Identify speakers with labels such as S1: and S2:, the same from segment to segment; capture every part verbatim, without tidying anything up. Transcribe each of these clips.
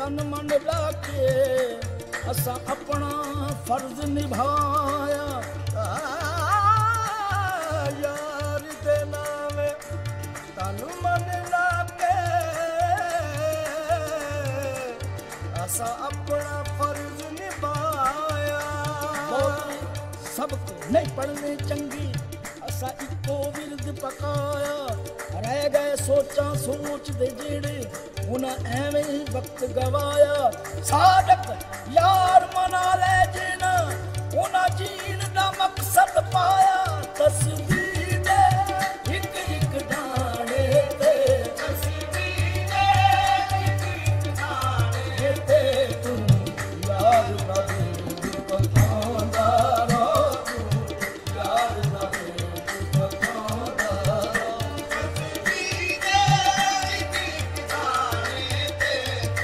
S1: तन मन लाके असा अपना फर्ज निभाया। यार दे नावे तन मन लाके असा अपना फर्ज निभाया। सबक नहीं पढ़ने चंगी असा इको विरद पकाया। रह गए सोचा सोच दे जेड़े उन्हें एवें ही वक्त गवाया। सादक यार मना ले जिना उन्हें जीन दा मकसद पाया। तस्वीर दे एक एक दाने ते तस्वीर दे एक एक दाने ते तू यार बाबू पकांदा रो तू यार बाबू पकांदा रो। तस्वीर दे एक एक दाने ते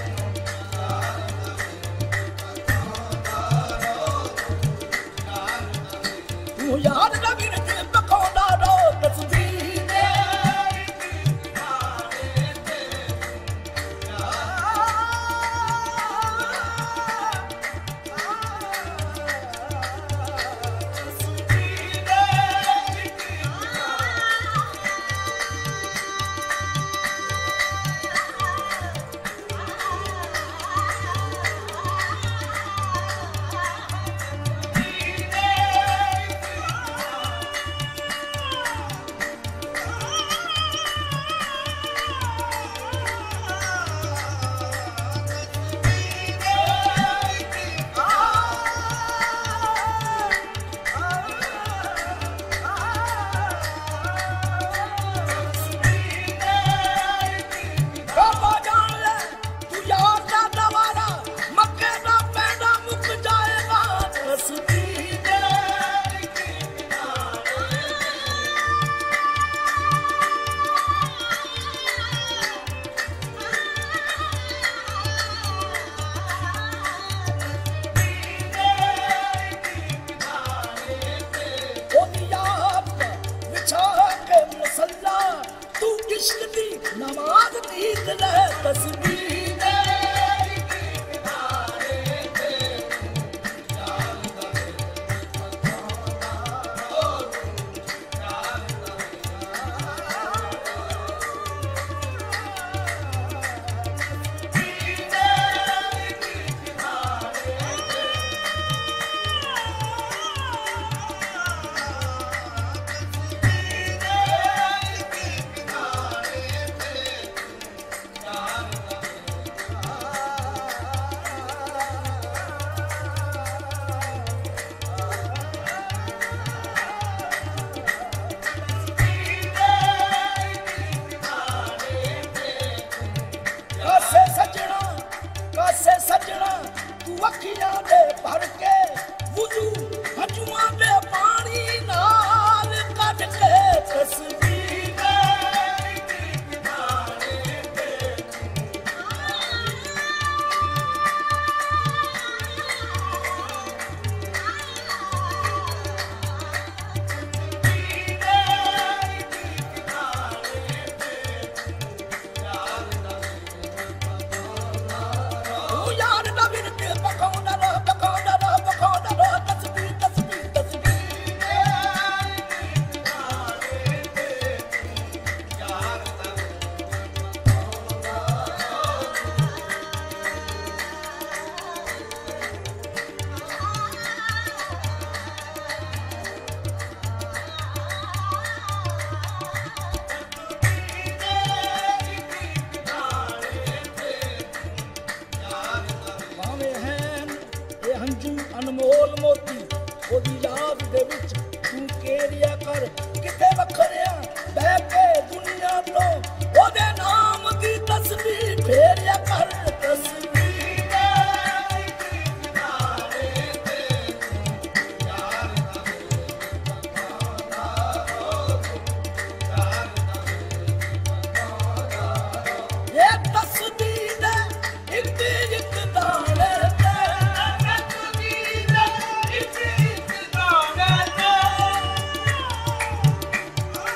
S1: तू यार बाबू पकांदा रो। तस्वीर दे नमाज नींद ले तस्बीह दे एक एक दाने ते यार दे पकांदा रो यार दे तस्बीह दे एक एक दाने ते सजना तू अखियां दे भर के वुजू हजुआं दे पानी नाल कट के तस्बीह दे एक एक दाने ते तस्बीह दे एक एक दाने ते यार दा यार दा विरद पकांदा रो पकांदा रो पकांदा रो। तस्बीह तस्बीह तस्बीह दे एक एक दाने ते यार दा पकांदा हंजू अनमोल मोती ओदी याद दे विच तू केरिया कर किते वखरिया बह के दुनिया तो ओदे नाम दी तस्बीह फेरिया कर। तस्बीह दे एक एक दाने ते यार दे पकांदा रो यार दे पकांदा रो। ये तस्बीह दे एक एक दाने ते तस्बीह दे एक एक दाने ते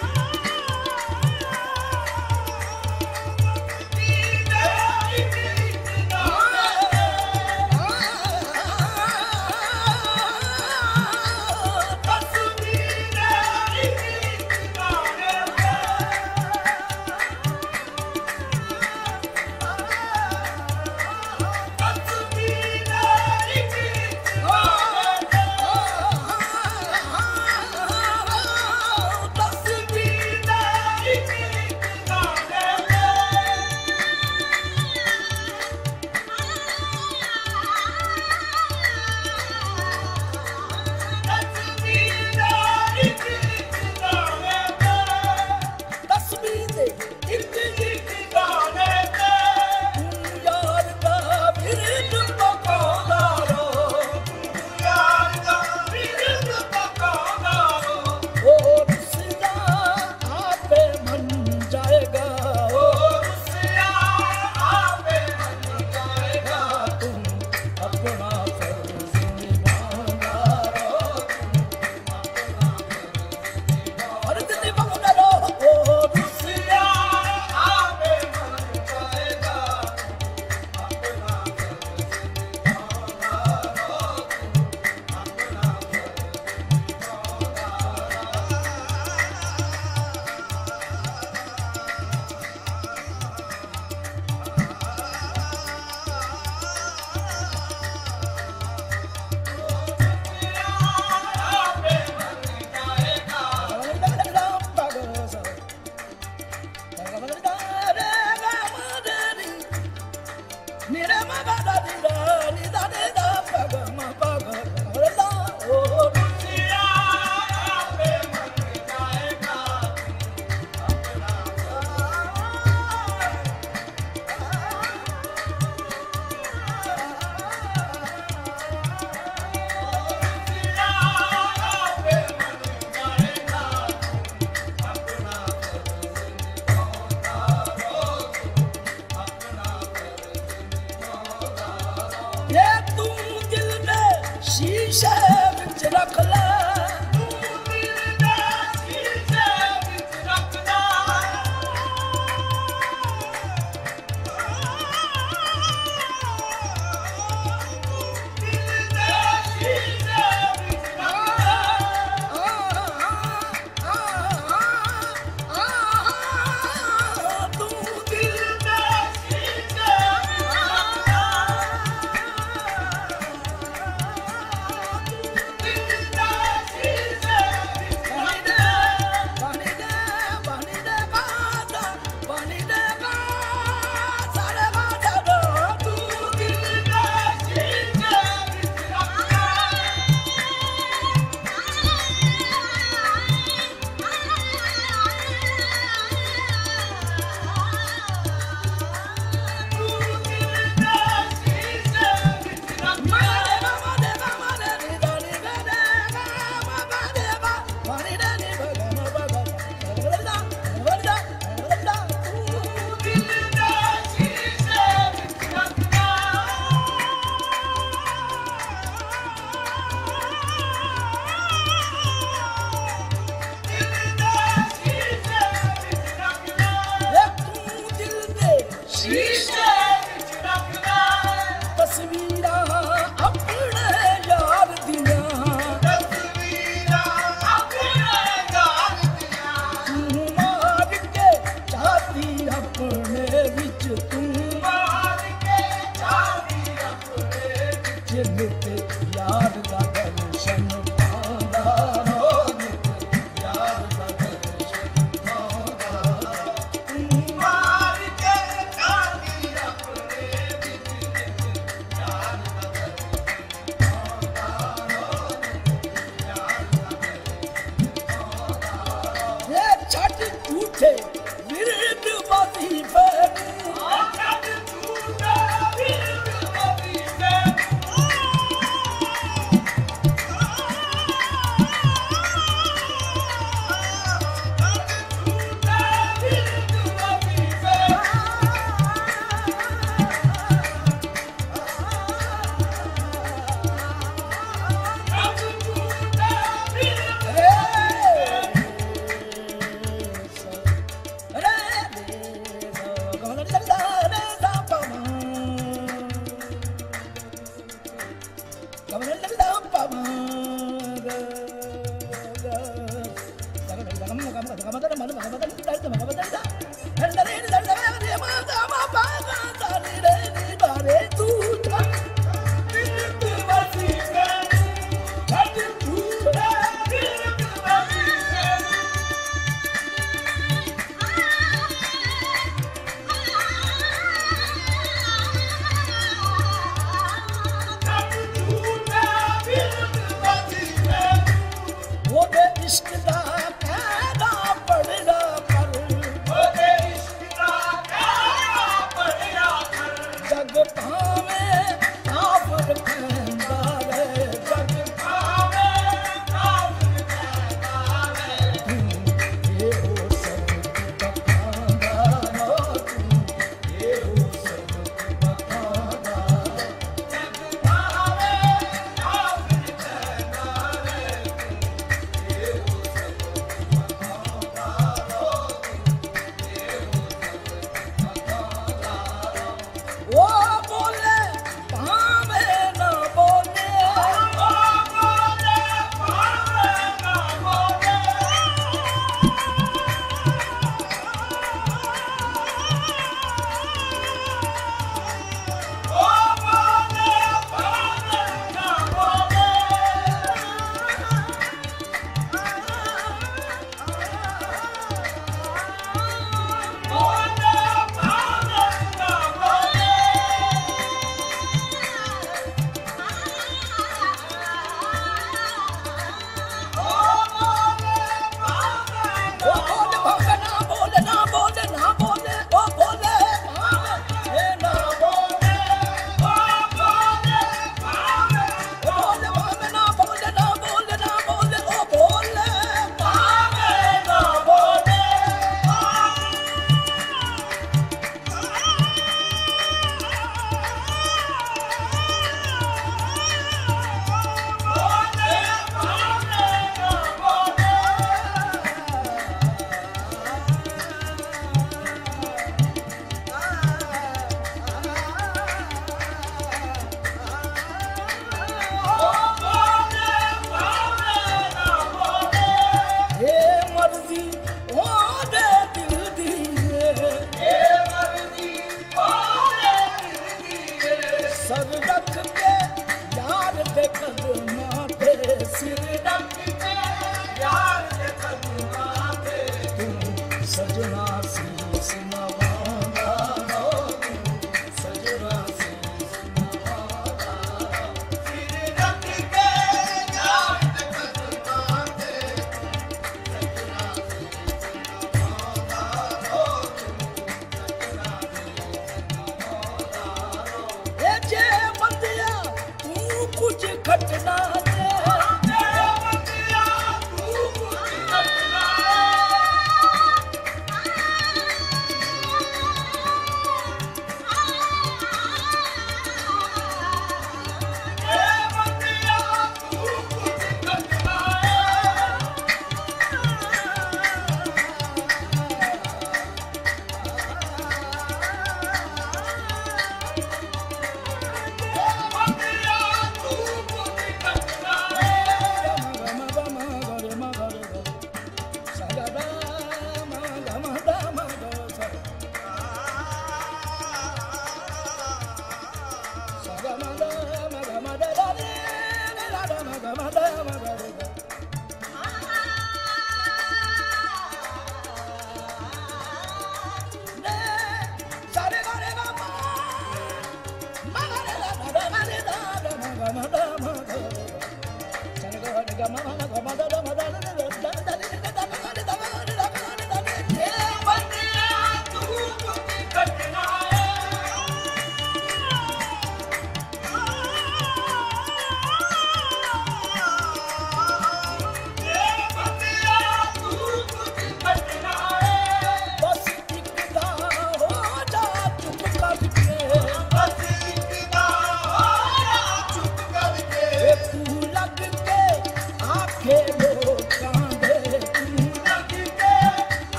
S1: पीछे